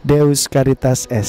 Deus Caritas Es.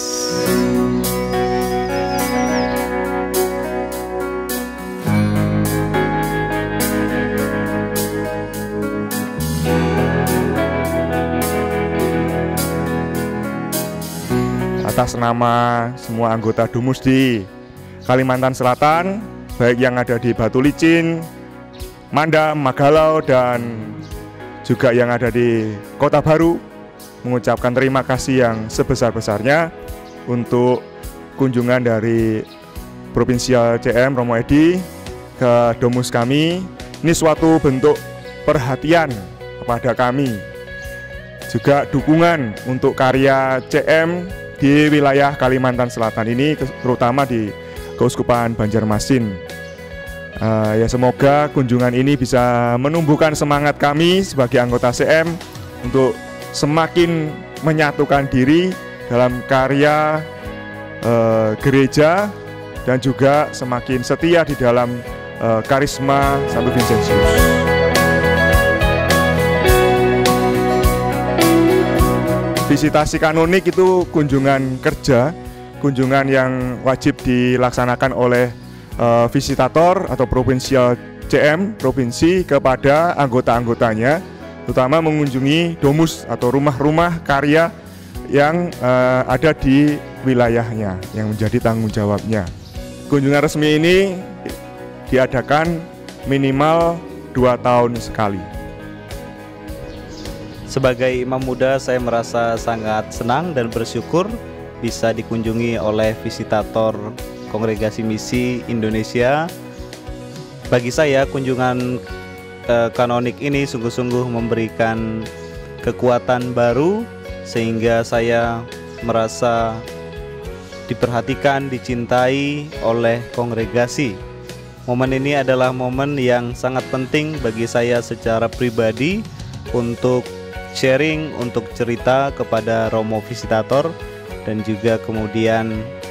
Atas nama semua anggota Domus di Kalimantan Selatan, baik yang ada di Batu Licin, Mandam, Magalau, dan juga yang ada di Kota Baru, mengucapkan terima kasih yang sebesar-besarnya untuk kunjungan dari Provinsial CM Romo Edi ke Domus kami. Ini suatu bentuk perhatian kepada kami, juga dukungan untuk karya CM di wilayah Kalimantan Selatan ini, terutama di Keuskupan Banjarmasin. Ya semoga kunjungan ini bisa menumbuhkan semangat kami sebagai anggota CM untuk semakin menyatukan diri dalam karya gereja dan juga semakin setia di dalam karisma Santo Vincentius. Visitasi kanonik itu kunjungan kerja, kunjungan yang wajib dilaksanakan oleh visitator atau provinsial CM provinsi kepada anggota-anggotanya, terutama mengunjungi domus atau rumah-rumah karya yang ada di wilayahnya yang menjadi tanggung jawabnya. Kunjungan resmi ini diadakan minimal 2 tahun sekali. Sebagai imam muda, saya merasa sangat senang dan bersyukur bisa dikunjungi oleh visitator Kongregasi Misi Indonesia. Bagi saya, kunjungan kanonik ini sungguh-sungguh memberikan kekuatan baru, sehingga saya merasa diperhatikan, dicintai oleh kongregasi. Momen ini adalah momen yang sangat penting bagi saya secara pribadi untuk sharing, untuk cerita kepada Romo Visitator, dan juga kemudian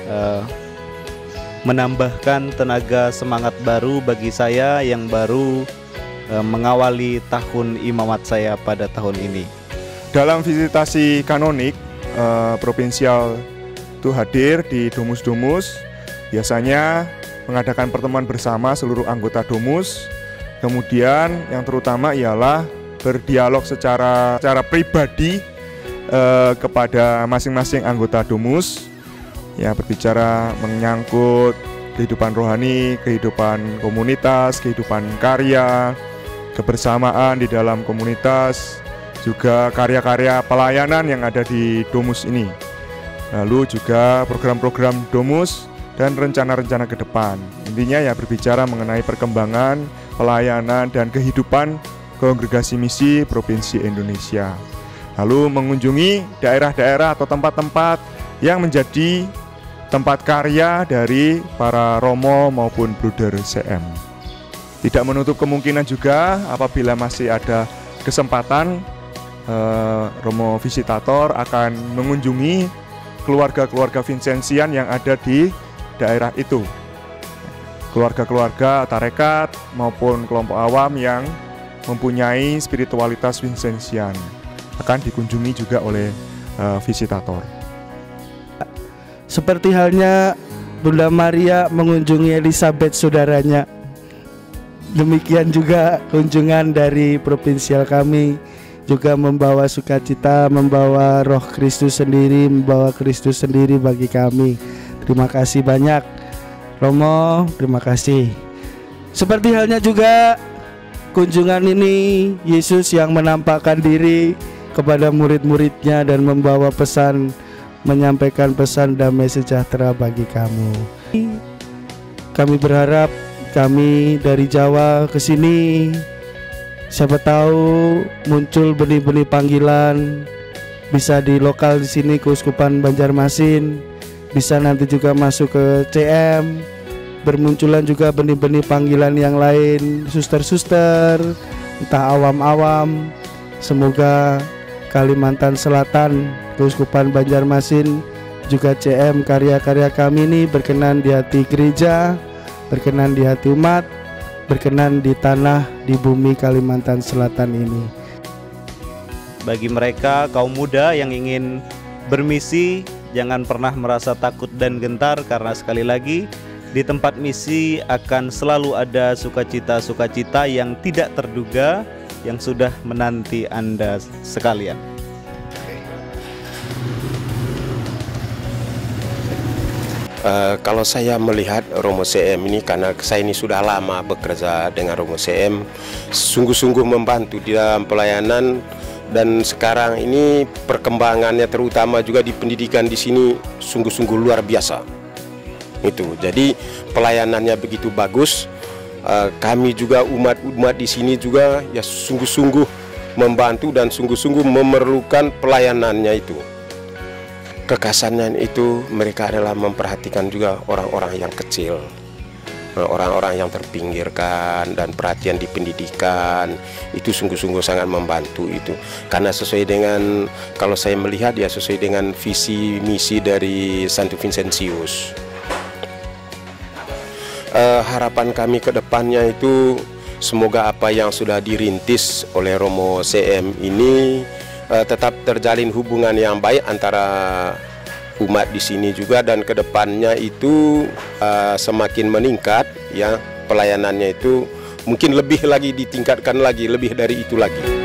menambahkan tenaga semangat baru bagi saya yang baru mengawali tahun imamat saya pada tahun ini. Dalam visitasi kanonik, provinsial itu hadir di domus-domus, biasanya mengadakan pertemuan bersama seluruh anggota domus. Kemudian yang terutama ialah berdialog secara pribadi kepada masing-masing anggota domus, ya, berbicara menyangkut kehidupan rohani, kehidupan komunitas, kehidupan karya, kebersamaan di dalam komunitas, juga karya-karya pelayanan yang ada di domus ini. Lalu juga program-program domus dan rencana-rencana ke depan. Intinya ya berbicara mengenai perkembangan, pelayanan, dan kehidupan Kongregasi Misi Provinsi Indonesia. Lalu mengunjungi daerah-daerah atau tempat-tempat yang menjadi tempat karya dari para romo maupun bruder CM. Tidak menutup kemungkinan juga apabila masih ada kesempatan, Romo Visitator akan mengunjungi keluarga-keluarga Vincentian yang ada di daerah itu. Keluarga-keluarga tarekat maupun kelompok awam yang mempunyai spiritualitas Vincentian akan dikunjungi juga oleh visitator. Seperti halnya Bunda Maria mengunjungi Elizabeth saudaranya, demikian juga kunjungan dari provinsial kami juga membawa sukacita, membawa Roh Kristus sendiri, membawa Kristus sendiri bagi kami. Terima kasih banyak Romo, terima kasih. Seperti halnya juga kunjungan ini Yesus yang menampakkan diri kepada murid-muridnya dan membawa pesan, menyampaikan pesan damai sejahtera bagi kamu. Kami berharap kami dari Jawa ke sini, siapa tahu muncul benih-benih panggilan, bisa di lokal di sini Keuskupan Banjarmasin, bisa nanti juga masuk ke CM, bermunculan juga benih-benih panggilan yang lain, suster-suster, entah awam-awam. Semoga Kalimantan Selatan, Keuskupan Banjarmasin, juga CM, karya-karya kami ini berkenan di hati gereja, berkenan di hati umat, berkenan di tanah, di bumi Kalimantan Selatan ini. Bagi mereka kaum muda yang ingin Bermisi jangan pernah merasa takut dan gentar, karena sekali lagi di tempat misi akan selalu ada sukacita-sukacita yang tidak terduga yang sudah menanti Anda sekalian. Kalau saya melihat Romo CM ini, karena saya ini sudah lama bekerja dengan Romo CM, sungguh-sungguh membantu di dalam pelayanan, dan sekarang ini perkembangannya terutama juga di pendidikan di sini sungguh-sungguh luar biasa. Itu, jadi pelayanannya begitu bagus. Kami juga umat-umat di sini juga ya sungguh-sungguh membantu dan sungguh-sungguh memerlukan pelayanannya itu. Kekasannya itu mereka adalah memperhatikan juga orang-orang yang kecil, orang-orang yang terpinggirkan, dan perhatian di pendidikan itu sungguh-sungguh sangat membantu itu. Karena sesuai dengan, kalau saya melihat ya sesuai dengan visi misi dari Santo Vincentius. Harapan kami ke depannya itu semoga apa yang sudah dirintis oleh Romo CM ini tetap terjalin hubungan yang baik antara umat di sini juga, dan kedepannya itu semakin meningkat ya, pelayanannya itu mungkin lebih lagi ditingkatkan lagi, lebih dari itu lagi.